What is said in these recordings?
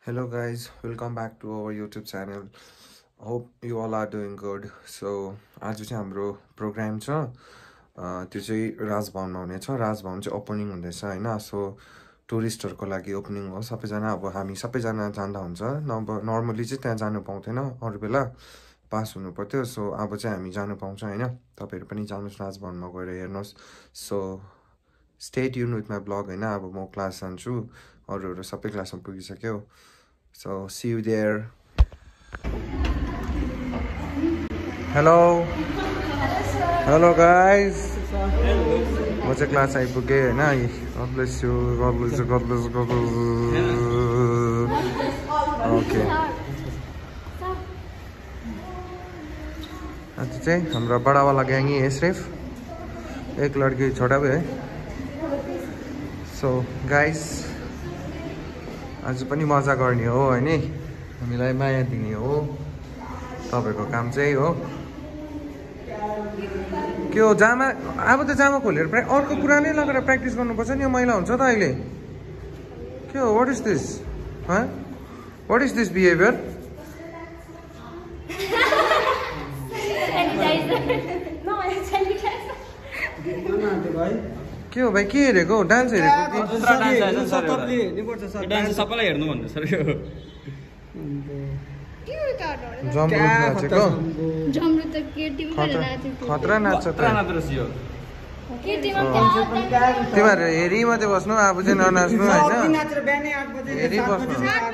Hello guys, welcome back to our YouTube channel. Hope you all are doing good. So आज चाहिँ हाम्रो programme छ त्यो चाहिँ राजभवनमा हुनेछ। राजभवन चाहिँ ओपनिङ हुँदैछ हैन। सो टुरिस्टहरुको लागि ओपनिङ हो। सबैजना अब हामी सबैजना जान्दा हुन्छ। नर्मली चाहिँ त्यहाँ जानु पाउँदैन, अरु बेला पास हुनु पर्थ्यो। सो अब चाहिँ हामी जानु पाउँछ हैन। तपाईहरु पनि जानुस् राजभवनमा गएर हेर्नुस्। So stay tune with my vlog हैन। अब म क्लास जान्छु, अरूहरु सबै क्लासमा पुगिसक्यो। So see you there. Hello. Hello guys. What's the class I forget? Nah, God bless you. God bless you. God bless you. God bless you. Okay. आज चाहिँ हाम्रो बडा वाला ग्याङ है सिर्फ एक लड़की छोटा भी है। So guys, आज पनि मजा गर्ने हो हैन। हामीलाई माया दिने हो। तपाईको काम चाहिँ हो के हो जामा। अब त जामा खोलेर अर्को पुरानै लगेर प्र्याक्टिस गर्नुपर्छ नि। यो मैला हुन्छ त अहिले। के हो? What is this? What is this behaviour? के हो भाइ? के हेरेको? डान्स हेरेको कि? डान्स सबैलाई हेर्नु भन्नु सर। यो जमरुद नाचेको? जमरुद त केटीमा नाचेको। खतरा नाच्छ त। यो केटीमा तिमीहरु हेरि मात्रै बस्नु, अब चाहिँ ननाच्नु हैन। हेरि बस्नु।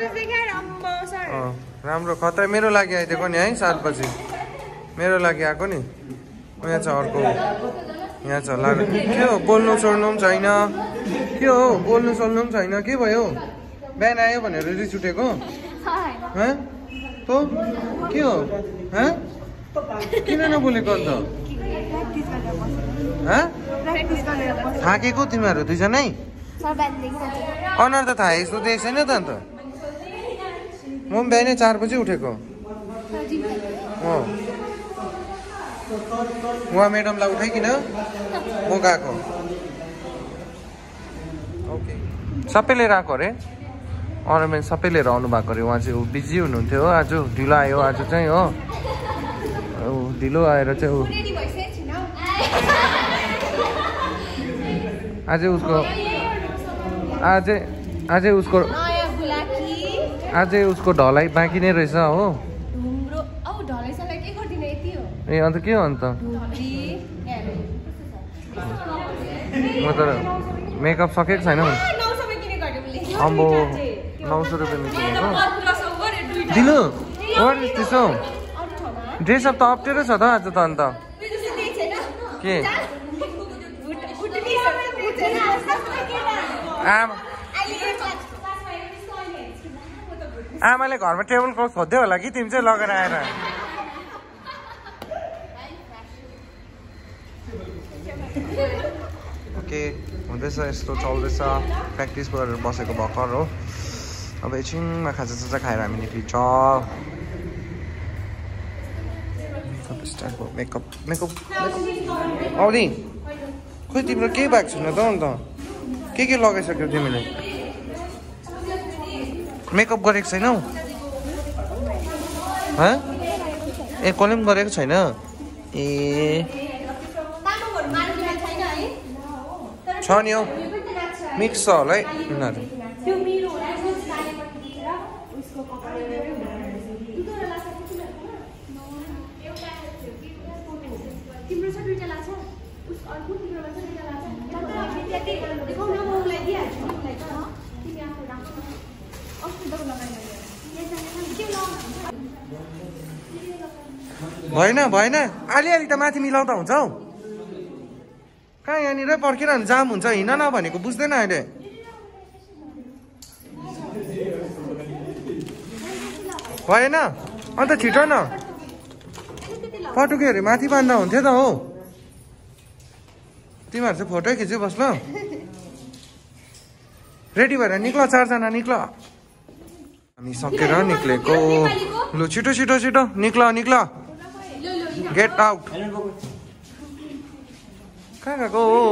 राम्रो खतरा मेरो लागि आइदिएको नि है 7 बजे। मेरो लागि आएको नि। यहाँ छ अर्को। यहाँ छ ला। के हो? बोल्नु छोड्नु पनि छैन। के हो? बोल्नु छोड्नु पनि छैन। के भयो? बिहान आयो भनेर रिस उठेको? ह? तो के हो? ह? किन नबोलेको अन्त? ह? थाकेको तिमीहरु दुईजनै? अनुहार त थाहे यस्तो देखेको छैन त अन्त। म पनि बिहानै 4 बजे उठेको। हो। उहाँ म्याडमलाई उठाइकिन म गएको। ओके। सबैले राको रे। अर्नामेन्ट सबै लिएर आउनु भएको रे। उहाँ चाहिँ बिजी हुनुहुन्थ्यो हो। आज ढिलो आयो आज चाहिँ हो। ढिलो आएर चाहिँ आज उसको ढलाइ बाँकी नै रहेछ हो। ए अन्त के हो अन्त? म त मेकअप सकेको छैन। अम्बो 900 रुपियाँ निस्केको। दिनु what is this? Dress up त अप्ठ्यारो छ त आज त। अन्त के आमाले घरमा टेबल क्लथ खोज्दै होला कि तिमी चाहिँ लगेर आएर? ओके हुँदैछ, यस्तो चल्दैछ। प्र्याक्टिस गरेर बसेको भर्खर हो। अब एकछिनमा खाजा खाएर हामी निक्लिन्छ। मेकअप औधी खोइ तिम्रो केही भएको छैन त अन्त? के लगाइसक्यौ तिमीले? मेकअप गरेको छैनौ? ए कसले पनि गरेको छैन? ए छ नि हौ, मिक्स छ होला है यिनीहरू। भएन अलिअलि त माथि मिलाउँदा हुन्छ हौ। कहाँ यहाँनिर पर्खिरहनु जाम हुन्छ। हिँड न भनेको बुझ्दैन अहिले। भएन अन्त छिटो न। पटुकेहरू माथि बाँध्दा हुन्थ्यो त हो। तिमीहरू चाहिँ फोटो खिच्यो बस् ल। रेडी भएर निक्ल, 4 जना निक्ल। हामी सकेर निक्लेको। लु छिटो निक्ल। Get out. कहाँ गएको हो?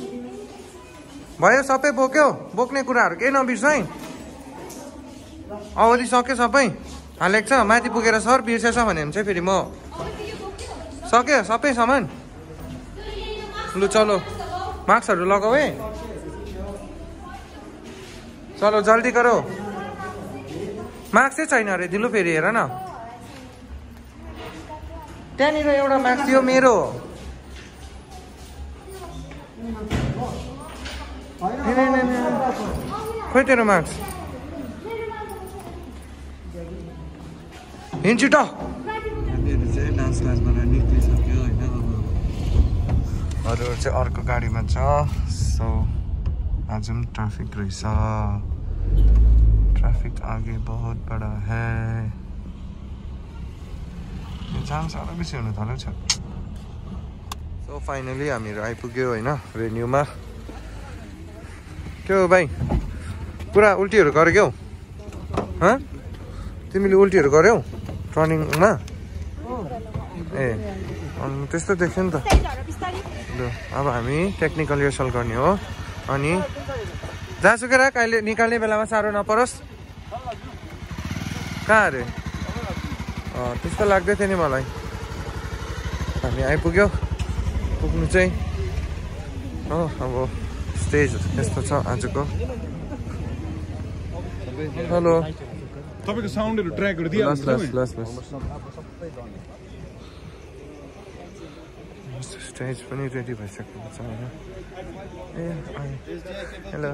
भयो सबै बोक्यो? बोक्ने कुराहरू केही नबिर्स है। अवधि सक्यो सबै हालेको छ माथि पुगेर सर बिर्सेछ भने चाहिँ फेरि म सक्यो सबै सामान लु चलो मार्क्सहरू लगाऊ है चलो जल्दी गरौ मार्क्सै छैन अरे दिलु फेरि हेर न त्यहाँनिर एउटा मार्क्स थियो मेरो खोइ तेरो मार्क्स हिँड्छु त चाहिँ डान्स क्लासबाट निक्लिसक्यो होइन अरूहरू चाहिँ अर्को गाडीमा छ सो आज पनि ट्राफिक रहेछ ट्राफिक आगे बहुत बडा है यो जाम साह्रो बेसी हुन थाल्यो छ सो फाइनली हामीहरू आइपुग्यो होइन भेन्यूमा के हो भाइ पुरा उल्टीहरू गरेको हँ तिमीले उल्टीहरू गर्यौ टर्निङमा ए त्यस्तो देख्यो नि त ल अब हामी टेक्निकल रिहर्सल गर्ने हो अनि जहाँसुकै राख अहिले निकाल्ने बेलामा साह्रो नपरोस् कहाँ अरे त्यस्तो लाग्दै थियो नि मलाई हामी आइपुग्यो पुग्नु चाहिँ हो अब स्टेज यस्तो छ आजको हेलो तपाईको साउन्डहरु ट्र्याकहरु दिइहाल्नु स्टेज पनि रेडी भइसकेको छ हैन ए हेलो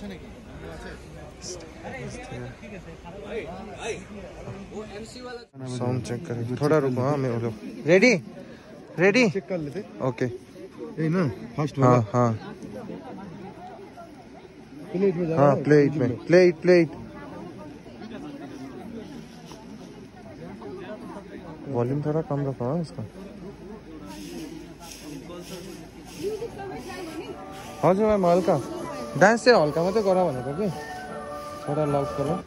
साउंड चेक करें थोड़ा रुको हाँ मैं बोलो रेडी रेडी चेक कर लेते ओके ए ना फर्स्ट हाँ हाँ प्लेट में जा हाँ प्लेट में प्लेट वॉल्यूम थोड़ा कम रखो हाँ इसका हजुर मैम हल्का डान्स चाहिँ हल्का मात्रै गर भनेको कि थोड़ा लाउड करो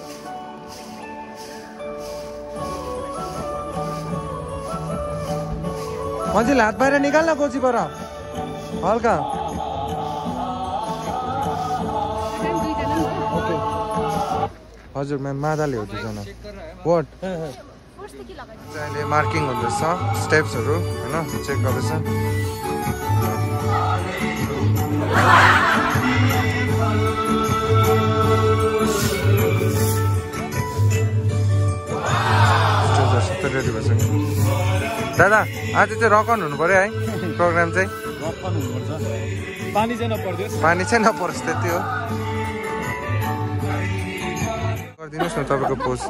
मान्छेले हात बाहिर निकाल्न कोचीबाट हल्का ओके हजुर म्याम मादाले हो दुईजना वाट अहिले मार्किङ हुँदैछ स्टेप्सहरू होइन चेक गर्दैछ रेडी भइसक्यो दादा आज चाहिँ रकन हुनु पर्यो है प्रोग्राम चाहिँ रकन हुनुपर्छ पानी चाहिँ नपर्दियोस् पानी चाहिँ नपरोस् त्यति हो गरिदिनुहोस् न तपाईँको पोस्ट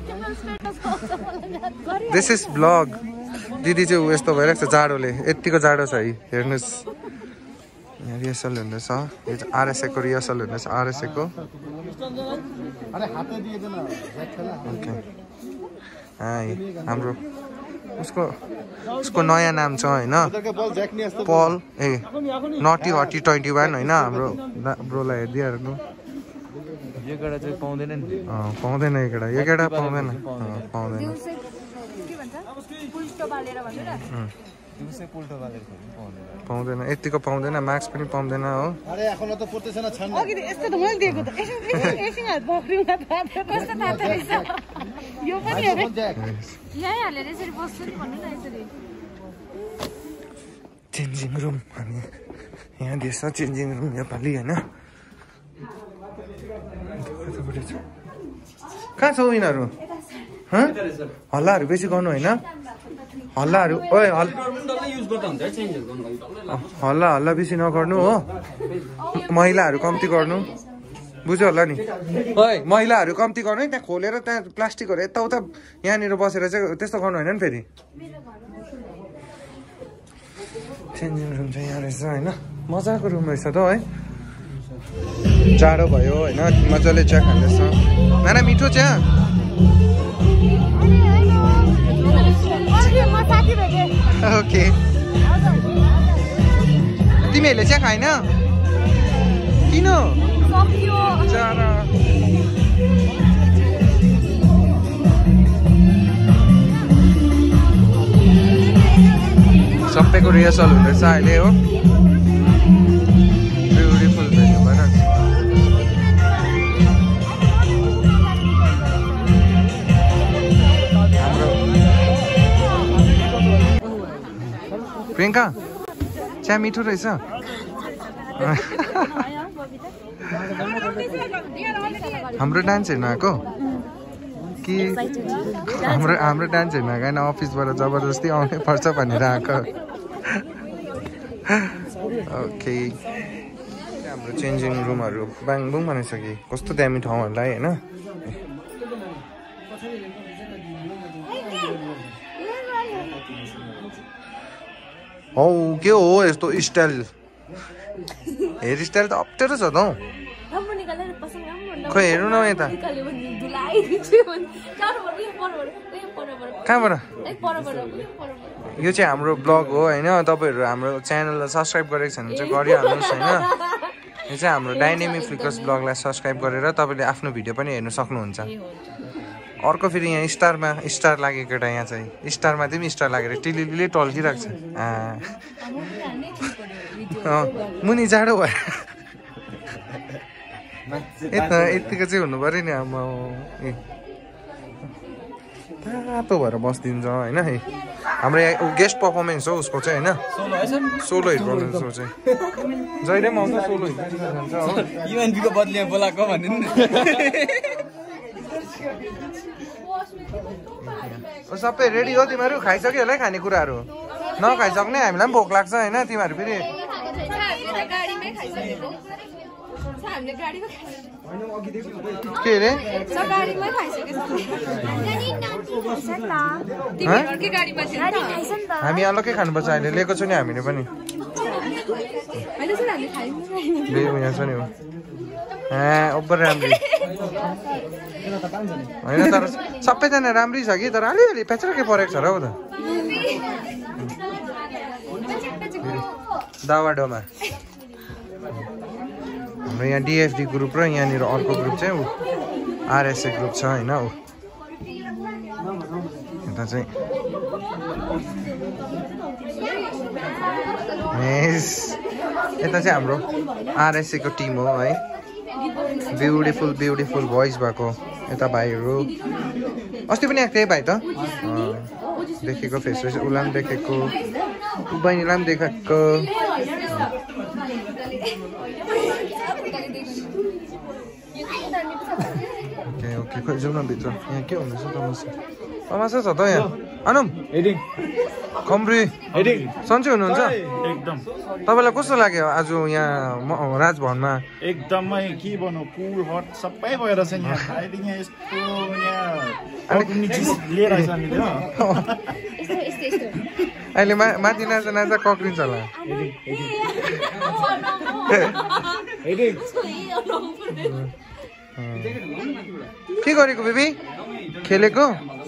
दिस इज ब्लग दिदी चाहिँ यस्तो भइरहेको छ जाडोले यतिको जाडो छ है हेर्नुहोस् यहाँ रिहर्सल हुँदैछ यो चाहिँ आरएसएको रिहर्सल हुँदैछ आरएसएको ओके हाम्रो उसको नयाँ नाम छ होइन पल ए नटी हटी 21 होइन हाम्रो ब्रोलाई हेरिदिइहाल्नु यो केटा चाहिँ पाउँदैन नि पाउँदैन यो केटा पाउँदैन पाउँदैन यतिको पाउँदैन मार्क्स पनि पाउँदैन हो चेन्जिङ रुम हामी यहाँ दिएछ चेन्जिङ रुम नेपाली होइन कहाँ छ यिनीहरू हल्लाहरू बेसी गर्नु होइन हल्लाहरू ओए हल्ला बेसी नगर्नु हो महिलाहरू कम्ती गर्नु बुझ्यो होला नि ओए महिलाहरू कम्ती गर्नु है त्यहाँ खोलेर त्यहाँ प्लास्टिकहरू यताउता यहाँनिर बसेर चाहिँ त्यस्तो गर्नु होइन नि फेरि चेन्जिङ रुम चाहिँ यहाँ रहेछ होइन मजाको रुम रहेछ त है जाडो भयो होइन मजाले चिया खाँदैछ नाना मिठो चिया ओके तिमीहरूले चिया खाएन किन सबैको रिहर्सल हुँदैछ अहिले हो ब्युटिफुल भेन्यू भइरहेको प्रियङ्का चिया मिठो रहेछ हाम्रो डान्स हेर्न आएको कि हाम्रो डान्स हेर्न आएको होइन अफिसबाट जबरजस्ती आउनै पर्छ भनेर आएको ओके हाम्रो चेन्जिङ रुमहरू बाङबुङ बनाइसके कस्तो दामी ठाउँहरूलाई होइन हौ के हो यस्तो स्टाइल हेयर स्टाइल त अप्ठ्यारो छ त हौ खोइ हेर्नु न यता कहाँबाट यो चाहिँ हाम्रो ब्लग हो होइन तपाईँहरू हाम्रो च्यानललाई सब्सक्राइब गरेको छ भने चाहिँ गरिहाल्नुहोस् होइन यो चाहिँ हाम्रो डाइनेमिक फ्लिकर्स ब्लगलाई सब्सक्राइब गरेर तपाईँले आफ्नो भिडियो पनि हेर्नु सक्नुहुन्छ अर्को फेरि यहाँ स्टार लागेको एउटा यहाँ चाहिँ स्टारमा पनि स्टार लागेर टिलिले टल्किरहेको छ मुनि जाडो भयो यतिको चाहिँ हुनु पऱ्यो नि अब तातो भएर बसिदिन्छ होइन हाम्रो यहाँ गेस्ट पर्फर्मेन्स हो उसको चाहिँ होइन सोलो हिट गर्नु चाहिँ जहिले पनि आउँछ सोलो हिट जान्छ युएनपीको बदलीमा बोलाएको भन्नु सबै रेडी हो तिमीहरू खाइसक्यो होला है खानेकुराहरू नखाइसक्ने हामीलाई पनि भोक लाग्छ होइन तिमीहरू फेरि के अरे हामी अलग्गै खानुपर्छ अहिले लिएको छु नि हामीले पनि यहाँ छ नि हो ओभर राम्रै होइन तर सबैजना राम्रै छ कि तर अलिअलि प्याचरकै परेको छ र हौ त दावाडोमा हाम्रो यहाँ डिएफडी ग्रुप र यहाँनिर अर्को ग्रुप चाहिँ आरएसए ग्रुप छ होइन ऊ यता चाहिँ यता चाहिँ हाम्रो आरएसए को टिम हो है ब्युटिफुल भोइस भएको यता भाइहरू अस्ति पनि आएको थिएँ भाइ त देखेको फेस फेस उसलाई पनि देखेको बहिनीलाई पनि देखेको ओके खोइ जाउँ न भित्र यहाँ के हुँदैछ तमासा छ त यहाँ अनुम खम्री सन्चै हुनुहुन्छ एकदम तपाईँलाई कस्तो लाग्यो आज यहाँ राजभवनमा एकदमै के भन्नु कुल हट सबै भएर छ यहाँ अहिले यहाँ यस्तो यहाँ लिएर आइछ हामीले हो अहिले माथि नाच्दा कक्रिन्छ होला के गरेको बेबी खेलेको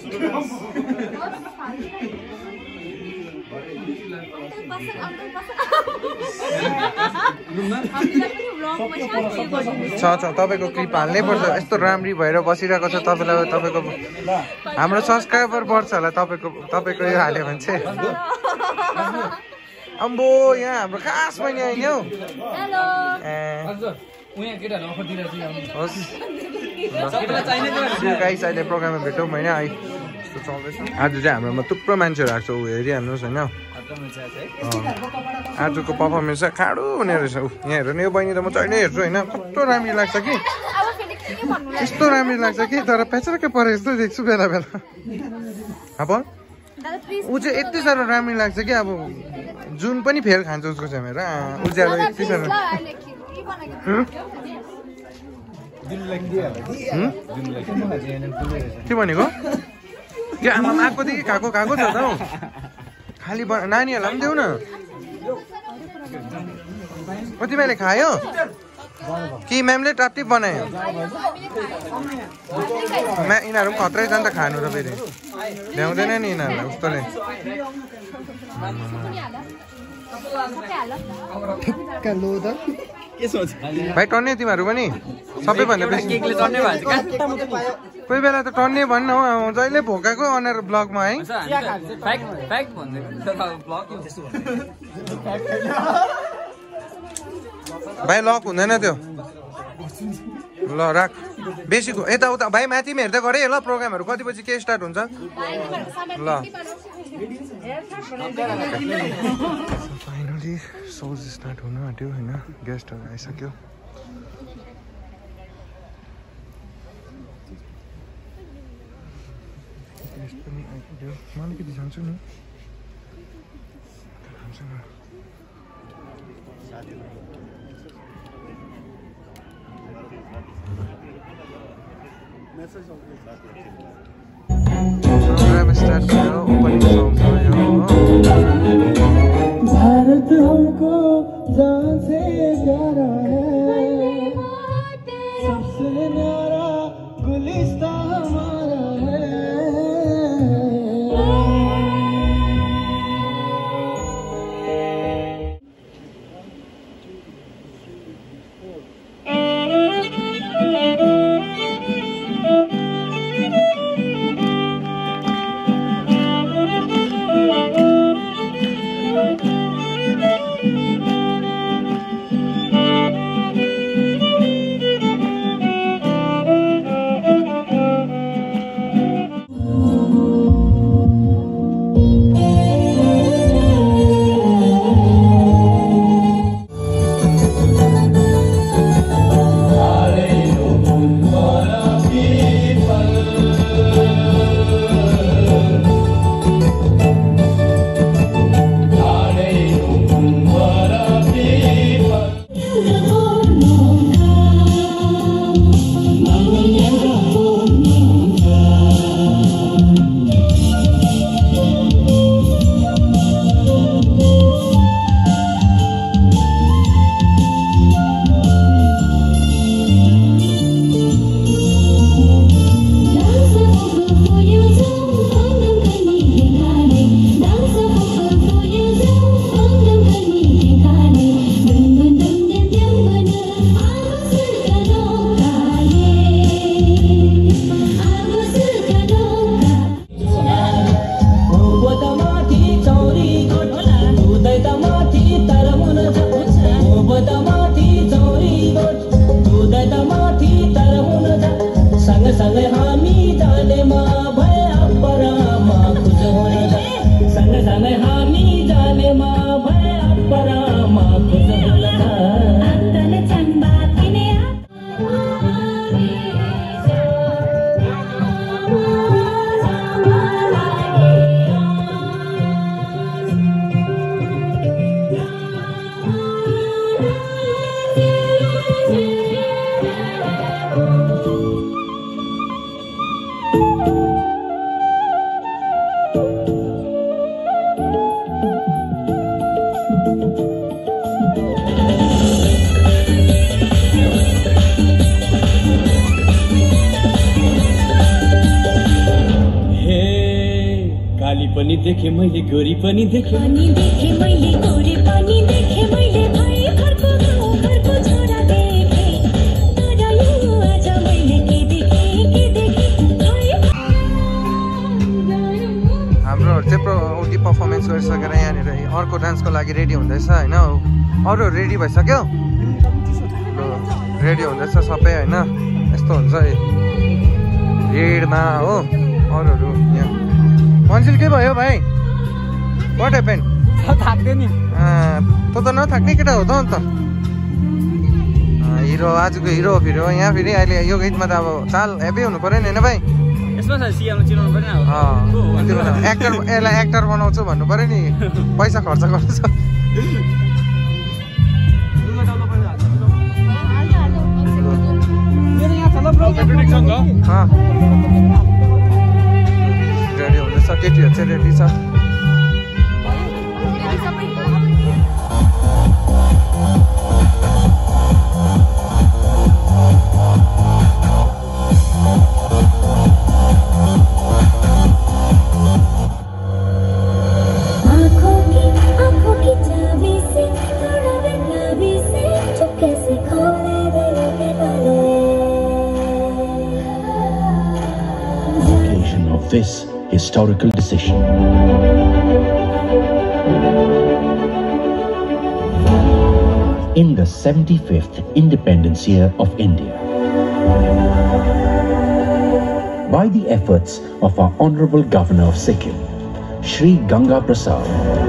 छ तपाईँको क्लिप हाल्नै पर्छ यस्तो राम्री भएर बसिरहेको छ तपाईँलाई तपाईँको हाम्रो सब्सक्राइबर बढ्छ होला तपाईँको यो हाल्यो भने चाहिँ अम्बो यहाँ हाम्रो खास बहिनी आइनि हौ गाइस अहिले प्रोग्राममा भेटौँ होइन यस्तो चल्दैछ आज चाहिँ हाम्रोमा थुप्रो मान्छेहरू आएको छ ऊ हेरिहाल्नुहोस् होइन आजको पर्फर्मेन्स चाहिँ खाडो हुने रहेछ यहाँ हेर्नु यो बहिनी त म जहिले हेर्छु होइन कस्तो राम्रो लाग्छ कि यस्तो राम्रो लाग्छ कि तर प्याचरकै परे जस्तो देख्छु बेला बेला अब ऊ चाहिँ यति साह्रो राम्रो लाग्छ कि अब जुन पनि फेल खान्छ उसको चाहिँ मेरो उज्यालो यति साह्रो के भनेको के आमा आएकोदेखि खाएको छ त हौ खालि नानीहरूलाई पनि देऊ न कति मैले खायो कि म्यामले टापटिप बनायो यिनीहरू पनि खत्रै जान्छ खानु र फेरि ल्याउँदैन नि यिनीहरूलाई उस्तोले भाइ टन्ने तिमीहरू पनि सबैभन्दा बेसी कोही बेला त टन्ने भन्न हौ जहिले भोकाको अनुहार ब्लगमा है भाइ लक हुँदैन त्यो ल राख बेसीको यताउता भाइ माथि पनि हेर्दै गरेँ ल प्रोग्रामहरू कति बजी के स्टार्ट हुन्छ ल फाइनली सोज स्टार्ट हुन आँट्यो होइन गेस्टहरू आइसक्यो गेस्ट पनि आइपुग्यो म अलिकति जान्छु नि प्रोग्राम स्टार्ट भयो ओपनिङ सङ भयो भारत हमको जान से प्यारा है सबसे न्यारा गुलिस्तान हमारा है पनि देखे मैले गोरी पनि देखे पनि देखे मैले गोरी पनि देखे मैले भाइ घरको गाउँ घरको छोरा देखे तर यो आज मैले के देखे हाम्रो चाहिँ ओटी पर्फर्मेन्स गरिसकेर यहाँनिर अर्को डान्सको लागि रेडी हुँदैछ होइन अरू रेडी भइसक्यो रेडी हुँदैछ सबै होइन यस्तो हुन्छ भिडमा हो अरूहरू यहाँ मन्जिल के भयो भाइ वाट ह्यापेन थाक्दै नि तँ त नथाक्ने केटा हो त अन्त हिरो आजको हिरो फेरि हो यहाँ फेरि अहिले यो गीतमा त अब चाल हेभी हुनु पऱ्यो नि होइन भाइ एक्टर यसलाई एक्टर बनाउँछु भन्नु पऱ्यो नि पैसा खर्च गर्छ रेडी हुँदैछ केटीहरू चाहिँ रेडी छ This historical decision. In the 75th independence year of India, by the efforts of our Honorable Governor of Sikkim, Sri Ganga Prasad.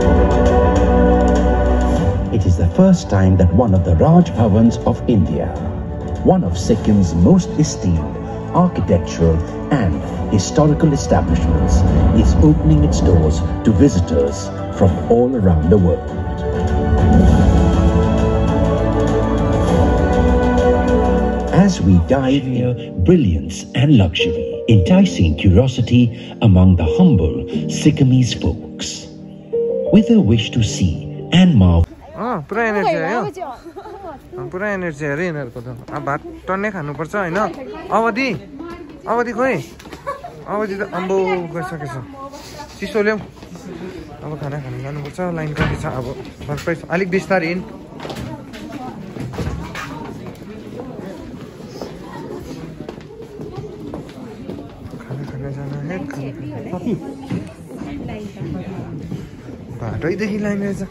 It is the first time that one of the Raj Bhavans of India, one of Sikkim's most esteemed architectural and historical establishments, is opening its doors to visitors from all around the world. As we dive near brilliance and luxury, enticing curiosity among the humble Sikkimese folks, with a wish to see and marvel. पुरा energy आयो पुरा energy अरे यिनीहरूको त अब भात टन्नै खानुपर्छ होइन अवधि अवधि खोइ अवधि त अम्बो गइसकेछ चिसो ल्याऊ अब खाना खानु जानुपर्छ लाइन कति छ अब सरप्राइज अलिक बिस्तारै हिँड खाना खान जान हेड बाटैदेखि लाइन रहेछ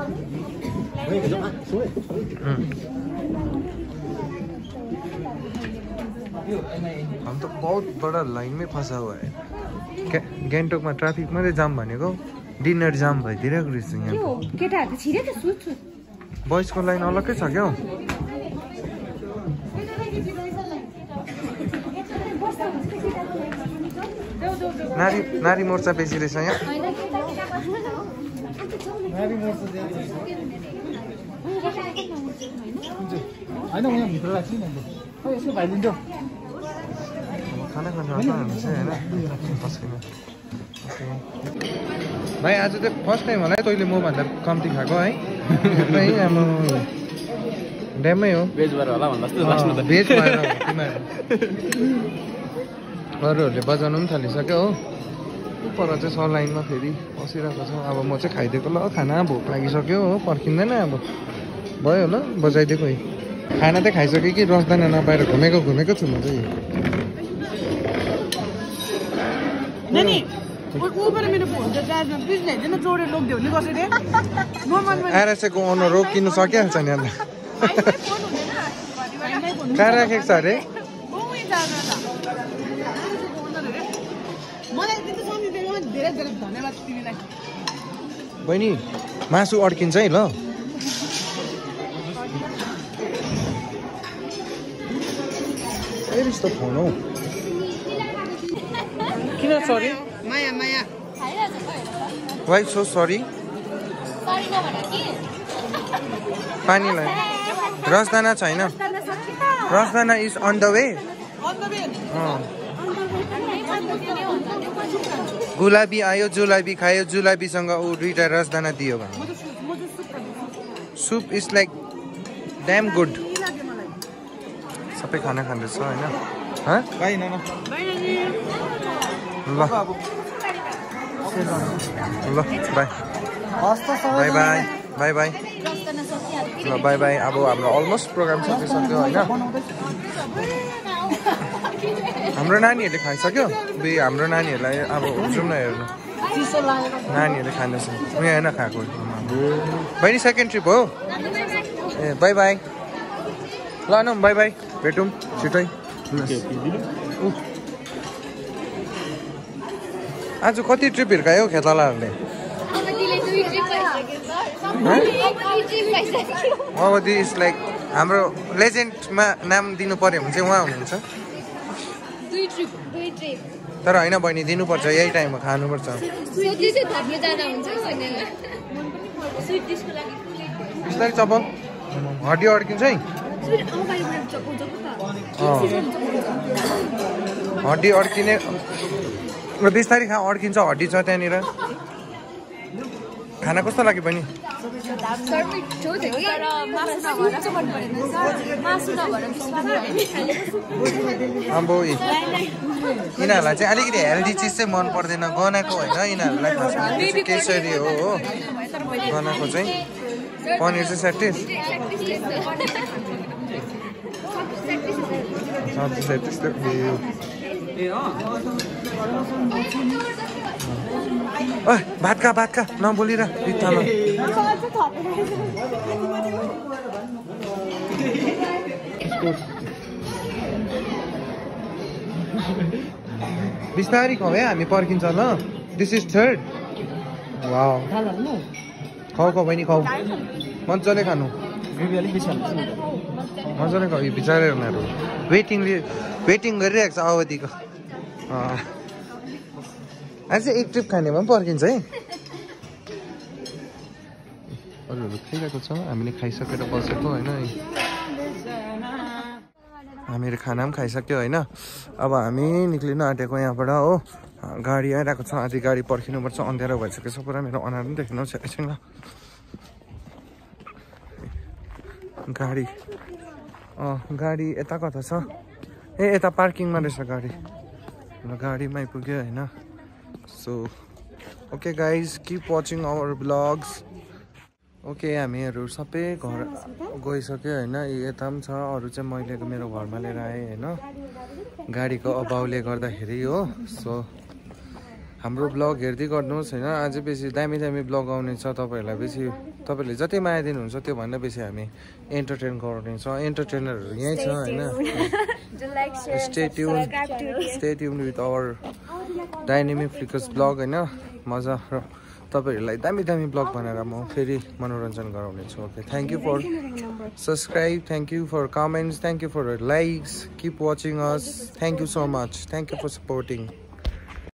हम तो बहुत बड़ा लाइन में फंसा हुआ है गान्तोक में ट्राफिक में जाम भनेको डिनर जाम भइदिरहेको रहेछ यहाँ बॉयज को लाइन अलग्गै छ क्या नारी मोर्चा बेसी रहेछ यहाँ खाना खानु भाइ आज चाहिँ फर्स्ट टाइम होला है तैँले मभन्दा कम्ती खाएको है हाम्रो ड्यामै हो भेज भएर अरूहरूले बजाउनु पनि थालिसक्यो हो पर चाहिँ छ लाइनमा फेरि बसिरहेको छ अब म चाहिँ खाइदिएको ल खाना भोक लागिसक्यो हो पर्खिँदैन अब भयो ल बजाइदिएको है खाना त खाइसक्यो कि रसदाना नपाएर घुमेको छु म चाहिँ आरएसएको ओनर हो किन्नु सकिहाल्छ नि अन्त कहाँ राखेको छ अरे बहिनी मासु अड्किन्छ है ल यस्तो फोन हौ किन सरी माया माया वाइ सो सरी पानी लाई रसदाना छैन रसदाना इज अन द वे गुलाबी आयो जुलाबी खायो जुलाबीसँग ऊ दुईटा रसदाना दियो भने soup is like damn good सबै खाना खाँदैछ होइन ल ल bye bye bye bye bye ल बाई बाई अब हाम्रो अलमोस्ट प्रोग्राम सकिसक्यो होइन हाम्रो नानीहरूले खाइसक्यो हाम्रो नानीहरूलाई अब जाउँ न हेर्नु नानीहरूले खाँदैछ उयो होइन खाएको बहिनी सेकेन्ड ट्रिप हो ए बाई बाई ल न बाई बाई भेटौँ छिटै आज कति ट्रिप हिर्कायो खेतालाहरूले अवधि इज लाइक हाम्रो लेजेन्डमा नाम दिनु पर्यो भने चाहिँ उहाँ हुनुहुन्छ तर होइन बहिनी दिनुपर्छ यही टाइममा खानुपर्छ बिस्तारै चपल हड्डी अड्किन्छ है हड्डी अड्किने बिस्तारै खा अड्किन्छ हड्डी छ त्यहाँनिर खाना कस्तो लाग्यो बहिनी अब यिनीहरूलाई चाहिँ अलिकति हेल्दी चिज चाहिँ मन पर्दैन गनाएको होइन यिनीहरूलाई खास केसरी हो गनाएको चाहिँ पनिर चाहिँ 37 भात खा नबोलिर बित्थामा बिस्तारै खाऊ है हामी पर्खिन्छ ल दिस इज थर्ड वाउ खाऊ खाऊ बहिनी खाऊ मजाले खानु मजाले खाऊ यो बिचारे उनीहरू वेटिङ गरिरहेको छ अवधिको अझै एक ट्रिप खाने भए पनि पर्खिन्छ है अरूहरू खाइरहेको छ हामीले खाइसकेर बसेको होइन हामीहरू खाना पनि खाइसक्यो होइन अब हामी निक्लिनु आँटेको यहाँबाट हो गाडी आइरहेको छ आधी गाडी पर्खिनुपर्छ अँध्यारो भइसकेको छ पुरा मेरो अनुहार पनि देख्नुहोस् एकछिन ल गाडी गाडी यता कता छ ए यता पार्किङमा रहेछ गाडी र गाडीमा आइपुग्यो होइन so okay guys keep watching our vlogs okay हामीहरू सबै घर गइसक्यो होइन यता पनि छ अरू चाहिँ मैले मेरो घरमा लिएर आएँ होइन गाडीको अभावले गर्दाखेरि हो सो हाम्रो ब्लग हेर्दै गर्नुहोस् होइन अझै बेसी दामी दामी ब्लग आउने छ तपाईँहरूलाई बेसी तपाईँहरूले जति माया दिनुहुन्छ त्योभन्दा बेसी हामी एन्टरटेन गराउनेछ एन्टरटेनरहरू यहीँ छ होइन stay tune with our Dynamic Flickers vlog होइन मजा र तपाईँहरूलाई दामी दामी ब्लग बनाएर म फेरि मनोरञ्जन गराउने छु okay thank you for subscribe thank you for comments thank you for likes keep watching us thank you so much thank you for supporting